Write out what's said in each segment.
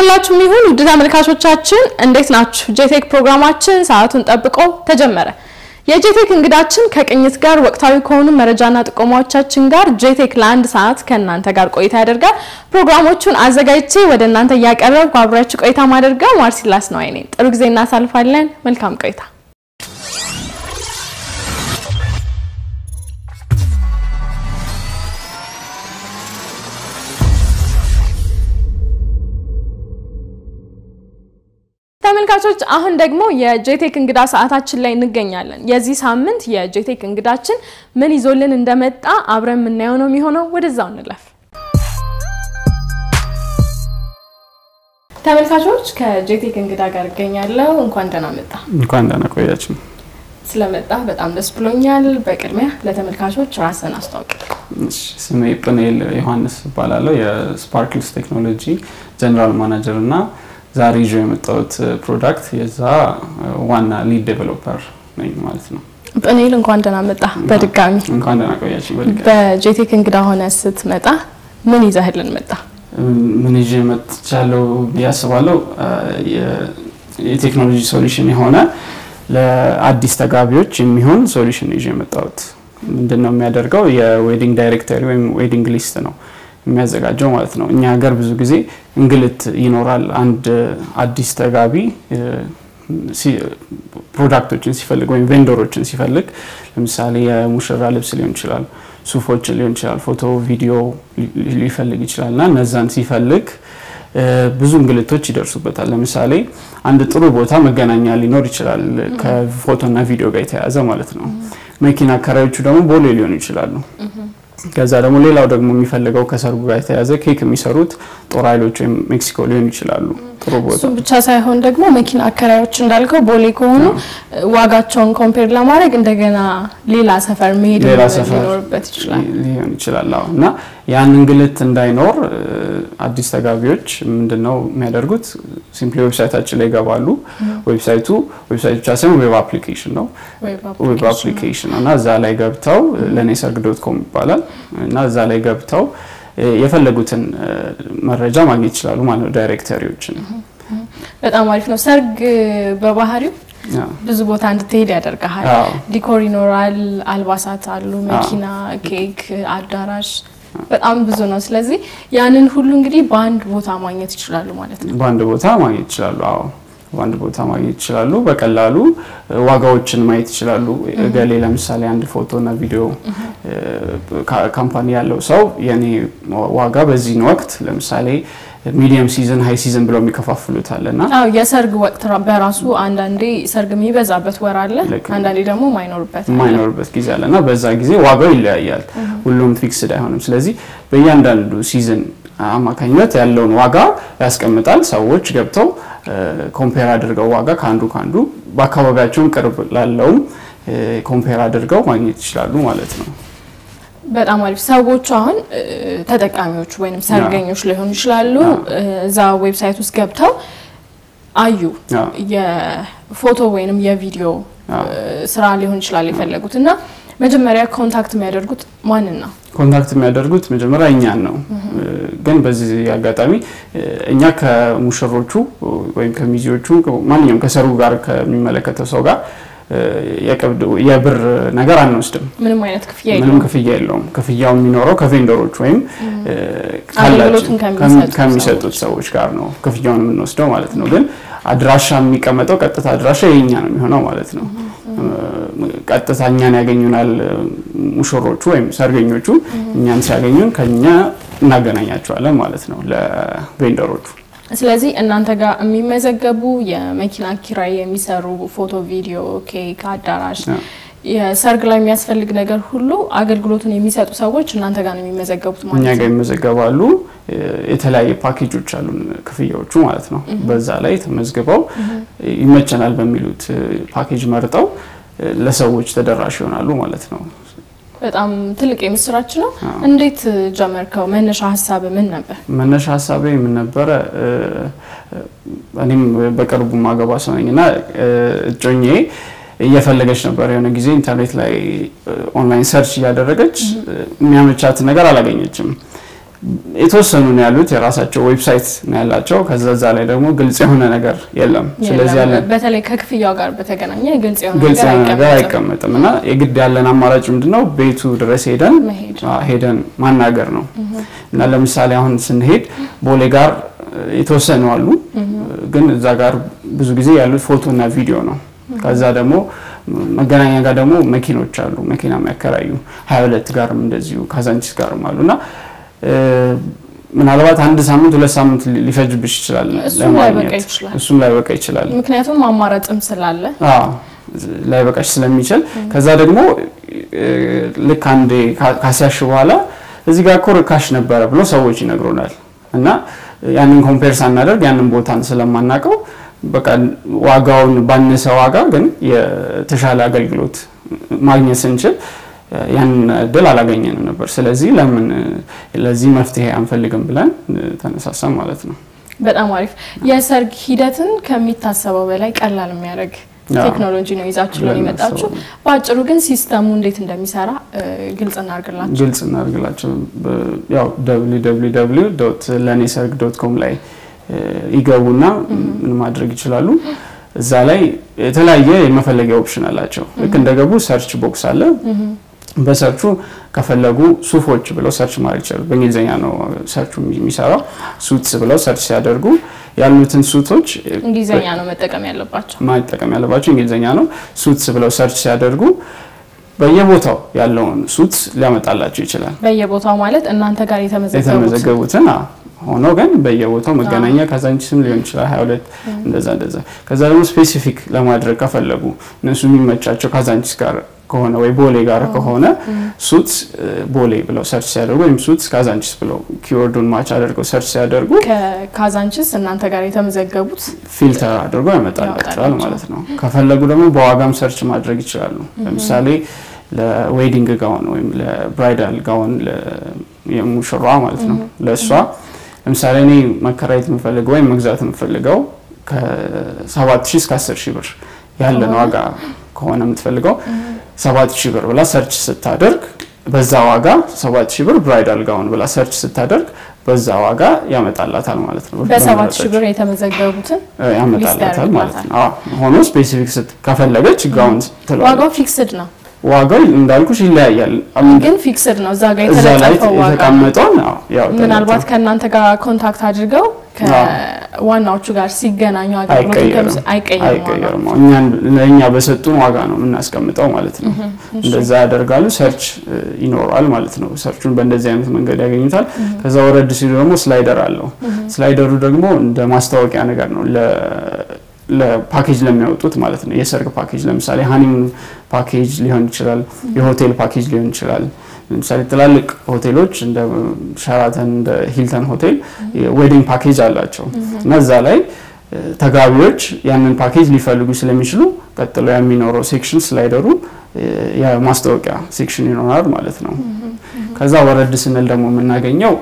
ለሁላችሁም ይሁን ውድ ተመልካቾቻችን እንዴት ናችሁ? ጄቴክ ፕሮግራማችን ሰዓቱን ጠብቆ ተጀመረ። የጄቴክ እንግዳችን ከቅኝት ጋር ወቅታዊ ከሆኑ መረጃና ጥቆማዎቻችን ጋር ጄቴክ ለአንድ ሰዓት ከእናንተ ጋር ቆይታ ያደርጋል። ፕሮግራሞቹን አዘጋጅቼ ወደ እናንተ ያቀርባለሁ። አብራችሁ ቆይታ ማድረጋው ማርሲላስ ነው። አይኔ ጥሩ ጊዜ እናሳልፋለን። መልካም ቆይታ። ተመልካቾች አሁን ደግሞ የጄቴክ እንግዳ ሰዓታችን ላይ እንገኛለን። የዚህ ሳምንት የጄቴክ እንግዳችን ምን ይዞልን እንደመጣ አብረን እናየው ነው የሚሆነው። ወደዛው እንለፍ። ተመልካቾች ከጄቴክ እንግዳ ጋር እገኛለሁ። እንኳን ደህና መጣ። እንኳን ደህና ቆያችሁ። ስለመጣ በጣም ደስ ብሎኛል። በቅድሚያ ለተመልካቾች ራስን አስተዋውቅ። ስሜ ጵንኤል ዮሐንስ እባላለሁ። የስፓርክልስ ቴክኖሎጂ ጀነራል ማናጀር እና ዛሬ ይዤ የመጣሁት ፕሮዳክት የዛ ዋና ሊድ ዴቨሎፐር ነኝ ማለት ነው። ጵንኤል እንኳን ደህና መጣ በድጋሚ። እንኳን ደህና ቆያችሁ በድጋሚ። በጄቴክ እንግዳ ሆነ ስትመጣ ምን ይዘህልን መጣ? ምን ይዤ መጥቻለሁ ያስባለው የቴክኖሎጂ ሶሉሽን የሆነ ለአዲስ ተጋቢዎች የሚሆን ሶሉሽን ይዤ መጣሁት። ምንድነው የሚያደርገው? የዌዲንግ ዳይሬክተሪ ወይም ዌዲንግ ሊስት ነው የሚያዘጋጀው ማለት ነው። እኛ ሀገር ብዙ ጊዜ እንግልት ይኖራል። አንድ አዲስ ተጋቢ ፕሮዳክቶችን ሲፈልግ ወይም ቬንደሮችን ሲፈልግ ለምሳሌ የሙሽራ ልብስ ሊሆን ይችላል፣ ሱፎች ሊሆን ይችላል፣ ፎቶ ቪዲዮ ሊፈልግ ይችላልና እነዛን ሲፈልግ ብዙ እንግልቶች ይደርሱበታል። ለምሳሌ አንድ ጥሩ ቦታ መገናኛ ሊኖር ይችላል ከፎቶና ቪዲዮ ጋር የተያያዘ ማለት ነው። መኪና አከራዮቹ ደግሞ ቦሌ ሊሆኑ ይችላሉ። ከዛ ደግሞ ሌላው ደግሞ የሚፈልገው ከሰርጉ ጋር የተያያዘ ኬክ የሚሰሩት ጦር ኃይሎች ወይም ሜክሲኮ ሊሆኑ ይችላሉ። ጥሩ ቦታ እሱ ብቻ ሳይሆን ደግሞ መኪና አከራዮች እንዳልከው ቦሌ ከሆኑ ዋጋቸውን ኮምፔር ለማድረግ እንደገና ሌላ ሰፈር መሄድ ሊኖርበት ይችላል ሊሆን ይችላል። እና ያን እንግልት እንዳይኖር አዲስ ተጋቢዎች ምንድነው የሚያደርጉት? ሲምፕሊ ዌብሳይታችን ላይ ገባሉ። ዌብሳይቱ ብቻ ሳይሆን ዌብ አፕሊኬሽን ነው። ዌብ አፕሊኬሽን እና እዛ ላይ ገብተው leneserg.com ይባላል እና እዛ ላይ ገብተው የፈለጉትን መረጃ ማግኘት ይችላሉ ማለት ነው። ዳይሬክተሪዎችን በጣም አሪፍ ነው። ሰርግ በባህሪው ብዙ ቦታ እንድትሄድ ያደርጋል። ዲኮር ይኖራል፣ አልባሳት አሉ፣ መኪና፣ ኬክ፣ አዳራሽ በጣም ብዙ ነው። ስለዚህ ያንን ሁሉ እንግዲህ በአንድ ቦታ ማግኘት ይችላሉ ማለት ነው። በአንድ ቦታ ማግኘት ይችላሉ። አዎ በአንድ ቦታ ማግኘት ይችላሉ። በቀላሉ ዋጋዎችን ማየት ይችላሉ። ገሌ ለምሳሌ አንድ ፎቶና ቪዲዮ ካምፓኒ ያለው ሰው የኔ ዋጋ በዚህ ወቅት ለምሳሌ ሚዲየም ሲዝን ሃይ ሲዝን ብለው የሚከፋፍሉት አለና የሰርግ ወቅት በራሱ አንዳንዴ ሰርግ የሚበዛበት ወር አለ፣ አንዳንዴ ደግሞ ማይኖርበት ጊዜ አለና በዛ ጊዜ ዋጋው ይለያያል። ሁሉም ፊክስድ አይሆንም። ስለዚህ በእያንዳንዱ ሲዝን አማካኝነት ያለውን ዋጋ ያስቀምጣል። ሰዎች ገብተው ኮምፔር አድርገው ዋጋ ካንዱ በአካባቢያቸው ቅርብ ላለው ኮምፔር አድርገው ማግኘት ይችላሉ ማለት ነው። በጣም አሪፍ። ሰዎች አሁን ተጠቃሚዎች ወይንም ሰርገኞች ሊሆኑ ይችላሉ። እዛ ዌብሳይት ውስጥ ገብተው አዩ የፎቶ ወይንም የቪዲዮ ስራ ሊሆን ይችላል የፈለጉትና መጀመሪያ ኮንታክት የሚያደርጉት ማንን ነው? ኮንታክት የሚያደርጉት መጀመሪያ እኛን ነው። ግን በዚህ አጋጣሚ እኛ ከሙሽሮቹ ወይም ከሚዜዎቹ ማንኛውም ከሰርጉ ጋር ከሚመለከተው ሰው ጋር የብር ነገር አንወስድም። ምንም አይነት ክፍያ የለውም። ክፍያው የሚኖረው ከቬንደሮች ወይም ከሚሰጡት ሰዎች ጋር ነው ክፍያውን የምንወስደው ማለት ነው። ግን አድራሻ የሚቀመጠው ቀጥታ አድራሻ የኛ ነው የሚሆነው ማለት ነው። ቀጥታኛን ያገኙናል ሙሽሮቹ ወይም ሰርገኞቹ። እኛን ሲያገኙን ከኛ እናገናኛቸዋለን ማለት ነው ለቬንደሮቹ። ስለዚህ እናንተ ጋር የሚመዘገቡ የመኪና ኪራይ የሚሰሩ ፎቶ፣ ቪዲዮ፣ ኬክ፣ አዳራሽ የሰርግ ላይ የሚያስፈልግ ነገር ሁሉ አገልግሎቱን የሚሰጡ ሰዎች እናንተ ጋር ነው የሚመዘገቡት ማለት ነው። እኛ ጋር ይመዘገባሉ። የተለያየ ፓኬጆች አሉን ክፍያዎቹ ማለት ነው። በዛ ላይ ተመዝግበው ይመቸናል በሚሉት ፓኬጅ መርጠው ለሰዎች ተደራሽ ይሆናሉ ማለት ነው። በጣም ትልቅ የምስራች ነው። እንዴት ጀመርከው? መነሻ ሐሳብ ምን ነበር? መነሻ ሐሳቤ ምን ነበር? እኔም በቅርቡ ማገባ ሰው ነኝና እጮኜ እየፈለገች ነበር የሆነ ጊዜ ኢንተርኔት ላይ ኦንላይን ሰርች ያደረገች የሚያመቻት ነገር አላገኘችም። የተወሰኑ ነው ያሉት የራሳቸው ዌብሳይት ነው ያላቸው ከዛ ላይ ደግሞ ግልጽ የሆነ ነገር የለም ስለዚህ ያለ በተለይ ከክፍያው ጋር በተገናኘ ግልጽ የሆነ ነገር አይቀመጥም እና የግድ ያለን አማራጭ ምንድነው ቤቱ ድረስ ሄደን ማናገር ነው እና ለምሳሌ አሁን ስንሄድ ቦሌ ጋር የተወሰኑ አሉ ግን እዛ ጋር ብዙ ጊዜ ያሉት ፎቶና ቪዲዮ ነው ከዛ ደግሞ መገናኛ ጋር ደግሞ መኪኖች አሉ መኪና የሚያከራዩ 22 ጋርም እንደዚሁ ካዛንቺስ ጋርም አሉና ምናልባት አንድ ሳምንት ሁለት ሳምንት ሊፈጅብሽ ይችላል እሱም ላይ በቃ ይችላል ምክንያቱም አማራጭም ስላለ ላይ በቃሽ ስለሚችል ከዛ ደግሞ ልክ አንዴ ካሲያሽ በኋላ እዚህ ጋር ኮርካሽ ነበር ብሎ ሰዎች ይነግሩናል እና ያንን ኮምፔር ሳናደርግ ያንን ቦታን ስለማናቀው በቃ ዋጋውን ባነሰ ዋጋ ግን የተሻለ አገልግሎት ማግኘት ስንችል ያን ደል አላገኘንም ነበር ስለዚህ ለምን ለዚህ መፍትሄ አንፈልግም ብለን ተነሳሳን ማለት ነው በጣም አሪፍ የሰርግ ሂደትን ከሚታሰበው በላይ ቀላል የሚያደርግ ቴክኖሎጂ ነው ይዛችሁ ለሚመጣችሁ ባጭሩ ግን ሲስተሙ እንዴት እንደሚሰራ ግልጽ እናርግላችሁ ያው www.laneserg.com ላይ ይገቡና ምን ማድረግ ይችላሉ እዛ ላይ የተለያየ የመፈለጊያ ኦፕሽን አላቸው ልክ እንደገቡ ሰርች ቦክስ አለ በሰርቹ ከፈለጉ ሱፎች ብለው ሰርች ማድረግ ይችላሉ በእንግሊዘኛ ነው ሰርቹ የሚሰራው ሱትስ ብለው ሰርች ሲያደርጉ ያሉትን ሱቶች እንግሊዘኛ ነው መጠቀም ያለባቸው እንግሊዘኛ ነው ሱትስ ብለው ሰርች ሲያደርጉ በየቦታው ያለውን ሱት ሊያመጣላችሁ ይችላል በየቦታው ማለት እናንተ ጋር የተመዘገቡትን ሆኖ ግን በየቦታው መገናኛ ካዛንቺስም ሊሆን ይችላል 22 እንደዛ ከዛ ደግሞ ስፔሲፊክ ለማድረግ ከፈለጉ እነሱ የሚመቻቸው ካዛንቺስ ጋር ከሆነ ወይ ቦሌ ጋር ከሆነ ሱት ቦሌ ብለው ሰርች ሲያደርጉ ወይም ሱት ካዛንቺስ ብለው ኪወርዱን ማች አድርገው ሰርች ሲያደርጉ ከካዛንቺስ እናንተ ጋር የተመዘገቡት ፊልተር አድርገው ያመጣላቸዋል ማለት ነው ከፈለጉ ደግሞ በዋጋም ሰርች ማድረግ ይችላሉ ለምሳሌ ለዌዲንግ ጋውን ወይም ለብራይዳል ጋውን የሙሽራ ማለት ነው ለሷ ለምሳሌ እኔ መከራየት የምፈልገው ወይ መግዛት የምፈልገው ከ7000 እስከ 10000 ብር ያለ ዋጋ ከሆነ የምትፈልገው 7000 ብር ብላ ሰርች ስታደርግ በዛ ዋጋ 7000 ብር ብራይዳል ጋውን ብላ ሰርች ስታደርግ በዛ ዋጋ ያመጣላታል ማለት ነው በ7000 ብር የተመዘገቡትን ያመጣላታል ማለት ነው ሆኖ ስፔሲፊክ ከፈለገች ጋውን ዋጋው ፊክስድ ነው ዋጋው እንዳልኩሽ ይለያያል ግን ፊክስድ ነው እዛ ጋር የተለጠፈው ዋጋ የተቀመጠው ነው ያው ምናልባት ከናንተ ጋር ኮንታክት አድርገው ከዋናዎቹ ጋር ሲገናኙ አገልግሎት አይቀየርም ለኛ በሰጡን ዋጋ ነው እናስቀምጠው ማለት ነው እንደዛ ያደርጋሉ ሰርች ይኖራል ማለት ነው ሰርቹን በእንደዚህ አይነት መንገድ ያገኙታል ከዛ ወረድ ሲሉ ደግሞ ስላይደር አለው ስላይደሩ ደግሞ እንደ ማስታወቂያ ነገር ነው ለፓኬጅ ለሚያወጡት ማለት ነው የሰርግ ፓኬጅ ለምሳሌ ሃኒሙን ፓኬጅ ሊሆን ይችላል የሆቴል ፓኬጅ ሊሆን ይችላል ለምሳሌ ትላልቅ ሆቴሎች እንደ ሸራተን እንደ ሂልተን ሆቴል ዌዲንግ ፓኬጅ አላቸው እና እዛ ላይ ተጋቢዎች ያንን ፓኬጅ ሊፈልጉ ስለሚችሉ ቀጥሎ የሚኖረው ሴክሽን ስላይደሩ የማስታወቂያ ሴክሽን ይኖራል ማለት ነው ከዛ ወረድ ስንል ደግሞ የምናገኘው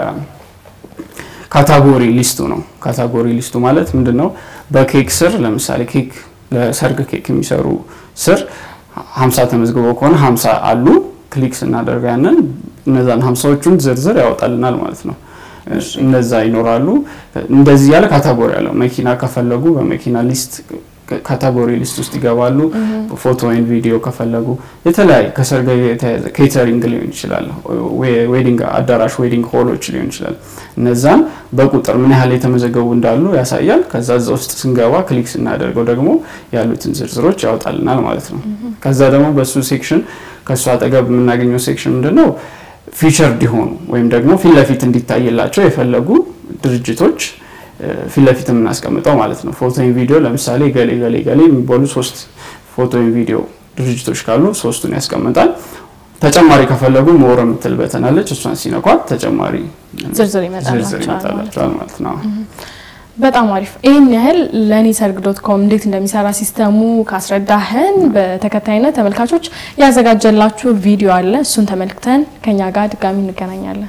የካታጎሪ ሊስቱ ነው ካታጎሪ ሊስቱ ማለት ምንድነው በኬክ ስር ለምሳሌ ኬክ ለሰርግ ኬክ የሚሰሩ ስር 50 ተመዝግበው ከሆነ 50 አሉ ክሊክ ስናደርግ ያንን እነዛን 50ዎቹን ዝርዝር ያወጣልናል ማለት ነው እነዛ ይኖራሉ እንደዚህ ያለ ካታጎሪ አለው መኪና ከፈለጉ በመኪና ሊስት ካታጎሪ ሊስት ውስጥ ይገባሉ ፎቶ ወይም ቪዲዮ ከፈለጉ የተለያየ ከሰርግ ኬተሪንግ ሊሆን ይችላል ዌዲንግ አዳራሽ ዌዲንግ ሆሎች ሊሆን ይችላል እነዛን በቁጥር ምን ያህል የተመዘገቡ እንዳሉ ያሳያል ከዛ ውስጥ ስንገባ ክሊክ ስናደርገው ደግሞ ያሉትን ዝርዝሮች ያወጣልናል ማለት ነው ከዛ ደግሞ በሱ ሴክሽን ከሱ አጠገብ የምናገኘው ሴክሽን ምንድነው ፊቸርድ ይሆኑ ወይም ደግሞ ፊት ለፊት እንዲታይላቸው የፈለጉ ድርጅቶች ፊት ለፊት የምናስቀምጠው ማለት ነው ፎቶ ኤንድ ቪዲዮ ለምሳሌ ገሌ የሚባሉ 3 ፎቶ ኤንድ ቪዲዮ ድርጅቶች ካሉ 3ቱን ያስቀምጣል ተጨማሪ ከፈለጉ ሞር ምትል በተናለች እሷን ሲነኳት ተጨማሪ ዝርዝር ይመጣላቸዋል ማለት ነው በጣም አሪፍ ይሄን ያህል laneserg.com እንዴት እንደሚሰራ ሲስተሙ ካስረዳህን በተከታይነት ተመልካቾች ያዘጋጀላችሁ ቪዲዮ አለ እሱን ተመልክተን ከኛ ጋር ድጋሚ እንገናኛለን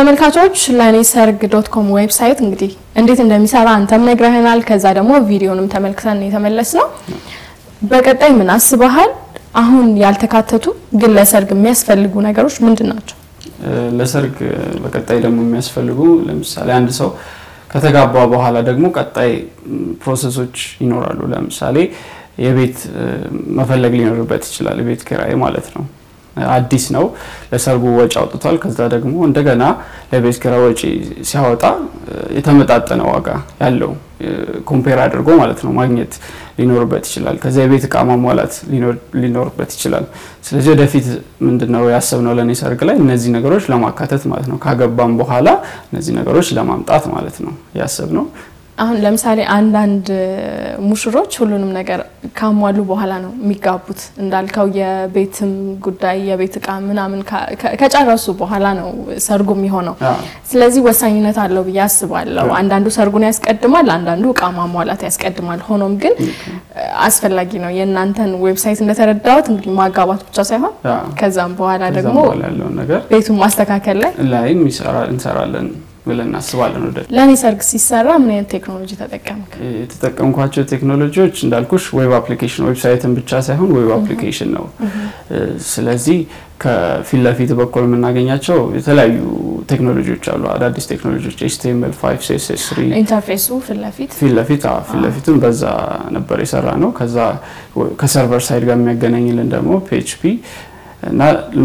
ተመልካቾች ለኔሰርግ.com ዌብሳይት እንግዲህ እንዴት እንደሚሰራ አንተም ነግረህናል ከዛ ደግሞ ቪዲዮንም ተመልክተን የተመለስነው በቀጣይ ምን አስበሃል አሁን ያልተካተቱ ግን ለሰርግ የሚያስፈልጉ ነገሮች ምንድናቸው ለሰርግ በቀጣይ ደግሞ የሚያስፈልጉ ለምሳሌ አንድ ሰው ከተጋባ በኋላ ደግሞ ቀጣይ ፕሮሰሶች ይኖራሉ ለምሳሌ የቤት መፈለግ ሊኖርበት ይችላል የቤት ኪራይ ማለት ነው አዲስ ነው ለሰርጉ ወጪ አውጥቷል ከዛ ደግሞ እንደገና ለቤት ኪራይ ወጪ ሲያወጣ የተመጣጠነ ዋጋ ያለው ኮምፔር አድርጎ ማለት ነው ማግኘት ሊኖርበት ይችላል ከዛ የቤት ዕቃ ማሟላት ሊኖርበት ይችላል ስለዚህ ወደፊት ምንድነው ያሰብነው ለኔ ሰርግ ላይ እነዚህ ነገሮች ለማካተት ማለት ነው ካገባም በኋላ እነዚህ ነገሮች ለማምጣት ማለት ነው ያሰብነው አሁን ለምሳሌ አንድ ሙሽሮች ሁሉንም ነገር ካሟሉ በኋላ ነው የሚጋቡት እንዳልከው የቤትም ጉዳይ የቤት ዕቃ ምናምን ከጨረሱ በኋላ ነው ሰርጉ የሚሆነው ስለዚህ ወሳኝነት አለው በያስባለው አንዳንዱ ሰርጉን ያስቀድማል አንዳንዱ ዕቃ ማሟላት ያስቀድማል ሆኖም ግን አስፈላጊ ነው የእናንተን ዌብሳይት እንደተረዳሁት እንግዲህ ማጋባት ብቻ ሳይሆን ከዛም በኋላ ደግሞ ቤቱን ማስተካከል ላይ እንሰራለን ብለን አስባለን ወደ ለኔ ሰርግ ሲሰራ ምን አይነት ቴክኖሎጂ ተጠቀምክ የተጠቀምኳቸው ቴክኖሎጂዎች እንዳልኩሽ ዌብ አፕሊኬሽን ዌብሳይትን ብቻ ሳይሆን ዌብ አፕሊኬሽን ነው ስለዚህ ከፊት ለፊት በኩል የምናገኛቸው የተለያዩ ቴክኖሎጂዎች አሉ አዳዲስ ቴክኖሎጂዎች HTML5 CSS3 ኢንተርፌሱ ፊት ለፊትም በዛ ነበር የሰራ ነው ከዛ ከሰርቨር ሳይድ ጋር የሚያገናኝልን ደግሞ PHP እና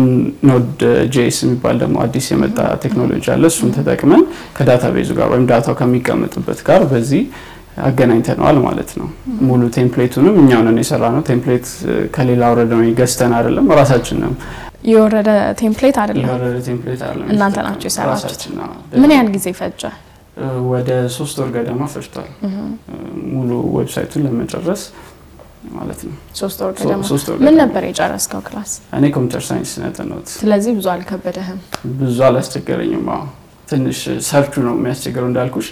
Node.js የሚባል ደግሞ አዲስ የመጣ ቴክኖሎጂ አለ እሱን ተጠቅመን ከዳታቤዙ ጋር ወይም ዳታው ከሚቀመጥበት ጋር በዚህ አገናኝተናል ማለት ነው ሙሉ ቴምፕሌቱንም እኛው ነን የሰራነው ቴምፕሌት ከሌላ ወረደው ይገስተን አይደለም ራሳችን ነው የወረደ ቴምፕሌት አይደለም እናንተ ናችሁ የሰራችሁት ምን ያህል ጊዜ ፈጀ ወደ 3 ወር ገደማ ፈጅቷል ሙሉ ዌብሳይቱን ለመጨረስ ማለት ነው 3 ወር ገደማ ምን ነበር የጨረስከው ክላስ እኔ ኮምፒውተር ሳይንስ ነው ስለዚህ ብዙ አልከበደህም ብዙ አላስቸገረኝም ትንሽ ሰርቹ ነው የሚያስቸግረው እንዳልኩሽ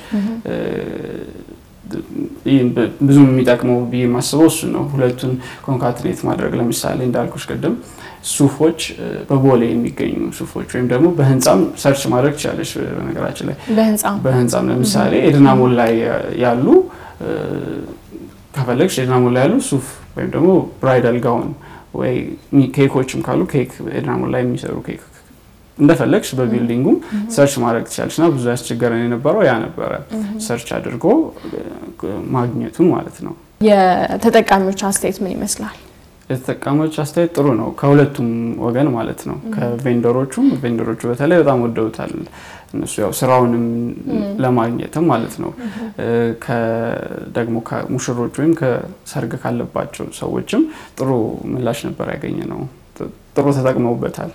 ብዙ የሚጠቅመው በማስበው እሱ ነው ሁለቱን ኮንካትኔት ማድረግ ለምሳሌ እንዳልኩሽ ቀደም ሱፎች በቦሌ የሚገኙ ሱፎች ወይም ደግሞ በህንጻም ሰርች ማድረግ ይችላልሽ በነገራችን ላይ በህንጻም ለምሳሌ ኤድናሞል ላይ ያሉ ከፈለግሽ ኤድናሞል ላይ ያሉ ሱፍ ወይም ደግሞ ብራይዳል ጋውን ወይ ኬኮችም ካሉ ኬክ ኤድናሞል ላይ የሚሰሩ ኬክ እንደፈለግሽ በቢልዲንጉም ሰርች ማድረግ ይችላልሽና ብዙ ያስቸገረን የነበረው ያ ነበር ሰርች አድርጎ ማግኘቱን ማለት ነው የተጠቃሚዎች አስተያየት ምን ይመስላል የተጠቃሚዎች አስተያየት ጥሩ ነው ከሁለቱም ወገን ማለት ነው ከቬንደሮቹ በተለይ በጣም ወደውታል እነሱ ያው ስራውንም ለማግኘትም ማለት ነው ደግሞ ከሙሽሮች ወይም ከሰርግ ካለባቸው ሰዎችም ጥሩ ምላሽ ነበር ያገኘነው ጥሩ ተጠቅመውበታል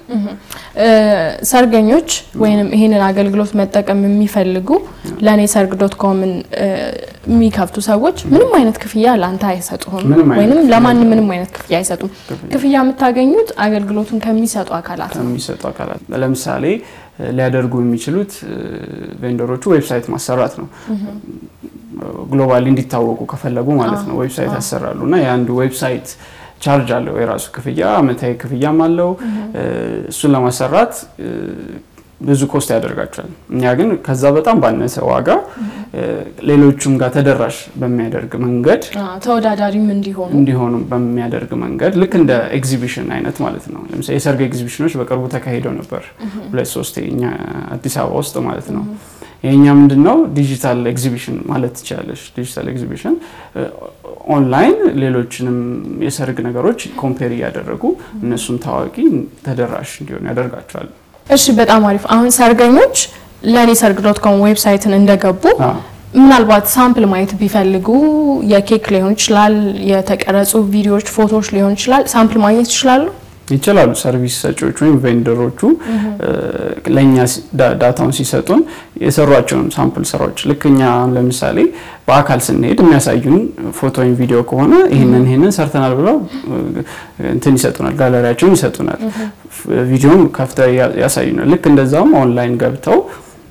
ሰርገኞች ወይንም ይሄንን አገልግሎት መጠቀም የሚፈልጉ ለኔሰርግ.com የሚከፍቱ ሰዎች ምንም አይነት ክፍያ ላንተ አይሰጡም ወይንም ለማንም ምንም አይነት ክፍያ አይሰጡም ክፍያ የምታገኙት አገልግሎቱን ከሚሰጡ አካላት ለምሳሌ ሊያደርጉ የሚችሉት ቬንደሮቹ ዌብሳይት ማሰራት ነው ግሎባሊ እንዲታወቁ ከፈለጉ ማለት ነው ዌብሳይት ያሰራሉና ያንዱ ዌብሳይት ቻርጅ አለው የራሱ ክፍያ አመታዊ ክፍያም አለው እሱን ለማሰራት ብዙ ኮስት ያደርጋቸዋል እኛ ግን ከዛ በጣም ባነሰ ዋጋ ሌሎችም ጋር ተደራሽ በሚያደርግ መንገድ ተወዳዳሪም እንዲሆኑ በሚያደርግ መንገድ ልክ እንደ ኤግዚቢሽን አይነት ማለት ነው ለምሳሌ የሰርግ ኤግዚቢሽኖች በቅርቡ ተካሂደው ነበር 2-3 እኛ አዲስ አበባ ውስጥ ማለት ነው የኛ ምንድነው ዲጂታል ኤግዚቢሽን ማለት ይቻላል ዲጂታል ኤግዚቢሽን ኦንላይን ሌሎችንም የሰርግ ነገሮች ኮምፔር ያደረጉ እነሱም ታዋቂ ተደራሽ እንዲሆኑ ያደርጋቸዋል እሺ በጣም አሪፍ አሁን ሰርገኞች ለኔሰርግ.com ዌብሳይትን እንደገቡ ምናልባት ሳምፕል ማየት ቢፈልጉ የኬክ ሊሆን ይችላል የተቀረጹ ቪዲዮዎች ፎቶዎች ሊሆን ይችላል ሳምፕል ማግኘት ይችላሉ ሰርቪስ ሰጪዎች ወይም ቬንደሮቹ ለኛ ዳታውን ሲሰጡን የሰሯቸውን ሳምፕል ስራዎች ልክኛ ለምሳሌ በአካል ስንሄድ የሚያሳዩን ፎቶ ወይም ቪዲዮ ከሆነ ይሄንን ሰርተናል ብለው እንትን ይሰጡናል ጋለሪያቸውን ይሰጡናል ቪዲዮም ከፍተው ያሳዩናል ልክ እንደዛውም ኦንላይን ገብተው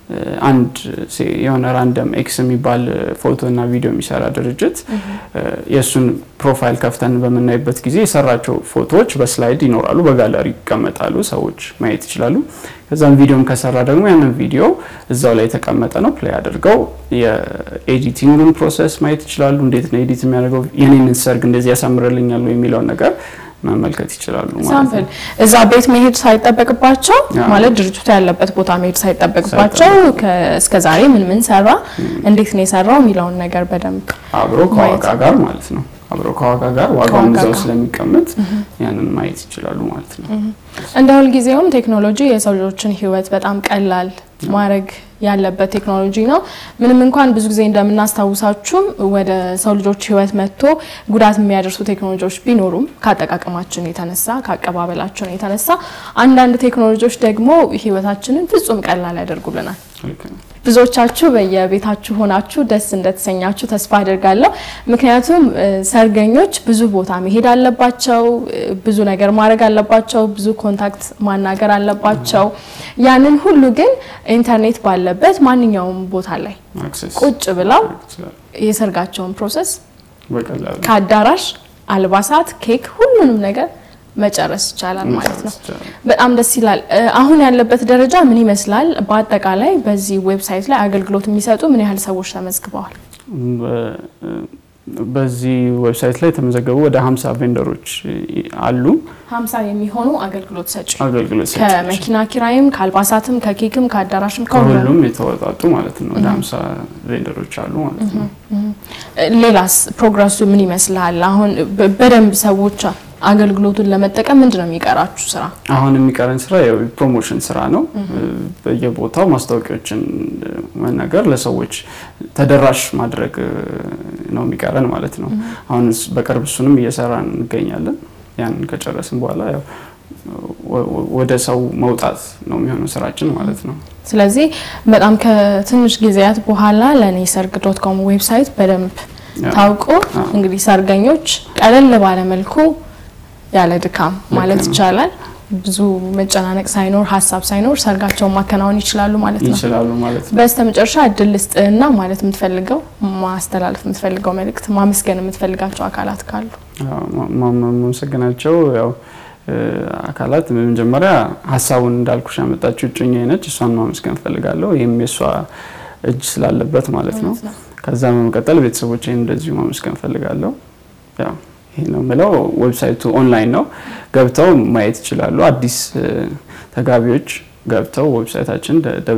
አንድ የሆነ ራንደም ኤክስ የሚባል ፎቶ እና ቪዲዮ የሚሰራ ድርጅት የሱን ፕሮፋይል ከፍተን በመናይበት ጊዜ የሰራቸው ፎቶዎች በስላይድ ይኖራሉ በጋለሪ ይቀመጣሉ ሰዎች ማየት ይችላሉ ከዛም ቪዲዮም ከሰራ ደግሞ ያንን ቪዲዮ እዛው ላይ ተቀመጠ ነው ፕሌይ አድርገው የኤዲቲንግን ፕሮሰስ ማየት ይችላሉ እንዴት ነው ኤዲት የሚያደርገው የኔን ሰርግ እንደዚህ ያሳምርልኛል የሚለው ነገር መመልከት ይችላሉ ማለት ነው እዛ ቤት መሄድ ሳይጠበቅባቸው ማለት ድርጅቱ ያለበት ቦታ መሄድ ሳይጠበቅባቸው እስከዛሬ ምን ሰራ እንዴት ነው የሰራው የሚለውን ነገር በደንብ አብሮ ከዋጋ ጋር ማለት ነው አብሮ ከዋጋ ጋር ዋጋውን እዛው ስለሚቀመጥ ያንን ማየት ይችላሉ ማለት ነው እንደሁል ጊዜውም ቴክኖሎጂ የሰው ልጆችን ህይወት በጣም ቀላል ማድረግ ያለበት ቴክኖሎጂ ነው ምንም እንኳን ብዙ ጊዜ እንደምናስተዋውሳችሁ ወደ ሰው ልጆች ህይወት መጥቶ ጉዳት የሚያደርሱ ቴክኖሎጂዎች ቢኖሩም ካጠቃቀማችን የተነሳ ካቀባበላችን የተነሳ አንዳንድ ቴክኖሎጂዎች ደግሞ ህይወታችንን ፍጹም ቀላል ያደርጉልናል ብዙዎቻችሁ በየቤታችሁ ሆናችሁ ደስ እንደተሰኛችሁ ተስፋ አደርጋለሁ ምክንያቱም ሰርገኞች ብዙ ቦታ መሄድ አለባቸው ብዙ ነገር ማድረግ አለባቸው ብዙ ኮንታክት ማናገር አለባቸው ያንን ሁሉ ግን ኢንተርኔት ባለበት ማንኛውም ቦታ ላይ ቁጭ ብለው የሰርጋቸውን ፕሮሰስ በቀላሉ ከአዳራሽ አልባሳት ኬክ ሁሉንም ነገር መጨረስ ይቻላል ማለት ነው በጣም ደስ ይላል አሁን ያለበት ደረጃ ምን ይመስላል በአጠቃላይ በዚህ ዌብሳይት ላይ አገልግሎት የሚሰጡ ምን ያህል ሰዎች ተመዝግበዋል በዚህ ዌብሳይት ላይ ተመዘገቡ ወደ 50 ቬንደሮች አሉ 50 የሚሆኑ አገልግሎት ሰጪ ከመኪና ኪራይም ከአልባሳትም ከኬክም ከአዳራሽም ከሁሉም የተወጣጡ ማለት ነው ወደ 50 ቬንደሮች አሉ ማለት ነው ሌላስ ፕሮግረሱ ምን ይመስላል አሁን በደንብ ሰዎች አገልግሎቱን ለመጠቀም ምንድነው የሚቀራችሁ ስራ አሁን የሚቀረን ስራ የፕሮሞሽን ስራ ነው በየቦታው ማስታወቂያዎችን መናገር ለሰዎች ተደራሽ ማድረግ ነው የሚቀረን ማለት ነው አሁን በቅርብ እሱንም እየሰራን እንገኛለን ያን ከጨረስን በኋላ ያው ወደ ሰው መውጣት ነው የሚሆነው ስራችን ማለት ነው ስለዚህ በጣም ከትንሽ ጊዜያት በኋላ ለኔሰርግ.com ዌብሳይት በደንብ ታውቆ እንግዲህ ሰርገኞች ቀለል ባለ መልኩ ያለ ድካም ማለት ይቻላል ብዙ መጨናነቅ ሳይኖር ሐሳብ ሳይኖር ሰርጋቸውን ማከናወን ይችላሉ ማለት ነው በስተመጨረሻ እድልስጥና ማለት የምትፈልገው ማስተላለፍ የምትፈልገው መልእክት ማመስገን የምትፈልጋቸው አካላት ካሉ ማመሰግናቸው ያው አካላት በመጀመሪያ ሐሳቡን እንዳልኩሽ ያመጣችው ጭኛዬ ነች እሷን ማመስገን ፈልጋለሁ ይሄም የሷ እጅ ስላለበት ማለት ነው ከዛ በመቀጠል ቤተሰቦቼን እንደዚህ ማመስገን ፈልጋለሁ ያው ይሄ ነው ማለት ዌብሳይቱ ኦንላይን ነው ገብተው ማየት ይችላሉ አዲስ ተጋቢዎች ገብተው ዌብሳይታችን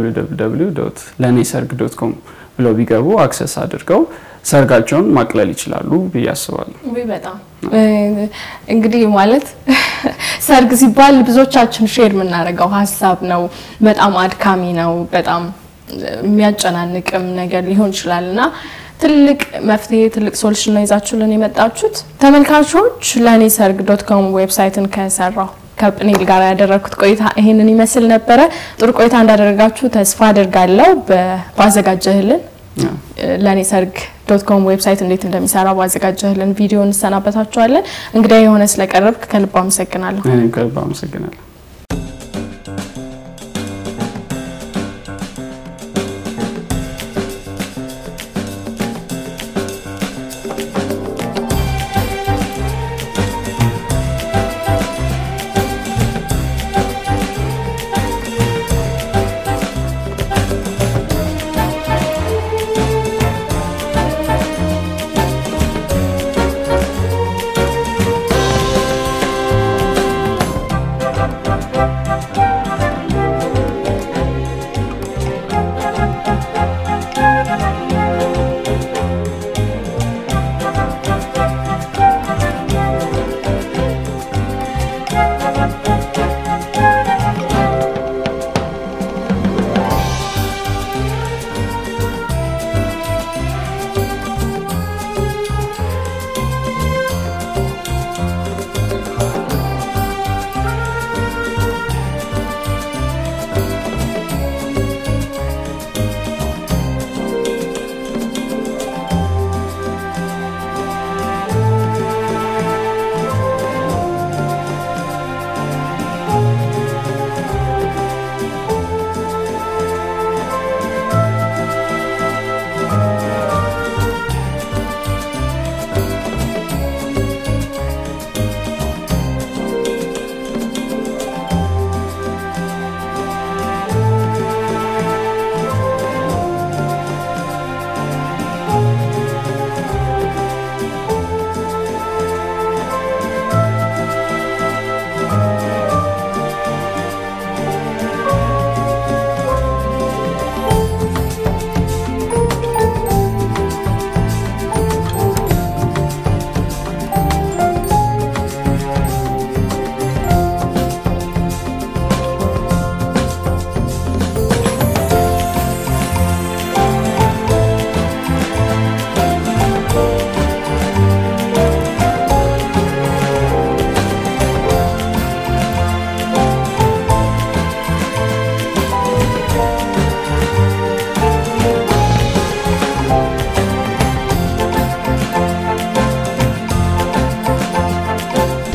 www.laneserg.com ብለው ቢገቡ አክሰስ አድርገው ሰርጋቸውን ማቅለል ይችላሉ በያስባለሁ በጣም እንግዲህ ማለት ሰርግ ሲባል ብዙዎቻችን ሼር የምናደርገው ሐሳብ ነው በጣም አድካሚ ነው በጣም የሚያጨናንቅም ነገር ሊሆን ይችላልና ትልቅ መፍትሄ ትልቅ ሶሉሽን ነው ይዛችሁልን የመጣችሁት ተመልካቾች laneserg.com ዌብሳይትን ከሰራው ከፕኔል ጋር ያደረኩት ቆይታ ይሄንን ይመስል ነበር ጥሩ ቆይታ እንዳደረጋችሁ ተስፋ አደርጋለሁ ባዘጋጀህልን laneserg.com ዌብሳይት እንዴት እንደሚሰራ ባዘጋጀህልን ቪዲዮ እንሰናበታችኋለን እንግዲህ የሆነ ስለቀረብክ ከልብ አመሰግናለሁ እኔም ከልብ አመሰግናለሁ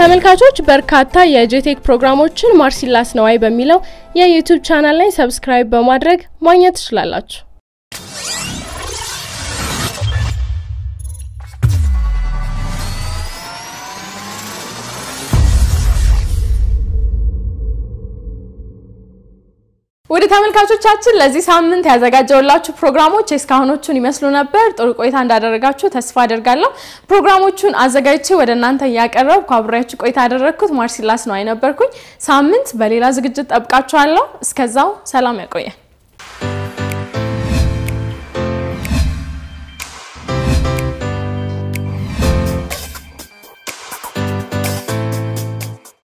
ተመልካቾች በርካታ የጄቴክ ፕሮግራሞችን ማርሲላስ ነዋይ በሚለው የዩቲዩብ ቻናል ላይ ሰብስክራይብ በማድረግ ማግኘት ትችላላችሁ። ወደ ተመልካቾቻችን ለዚህ ሳምንት ያዘጋጀውላችሁ ፕሮግራሞች እስካሁኖቹን ይመስሉ ነበር። ጥሩ ቆይታ እንዳደረጋችሁ ተስፋ አደርጋለሁ። ፕሮግራሞቹን አዘጋጅቼ ወደ እናንተ ያቀርበው አብሬያችሁ ቆይታ አደረኩት ማርሲላስ ነው አይነበርኩኝ። ሳምንት በሌላ ዝግጅት ጠብቃችኋለሁ። እስከዛው ሰላም ያቆየን።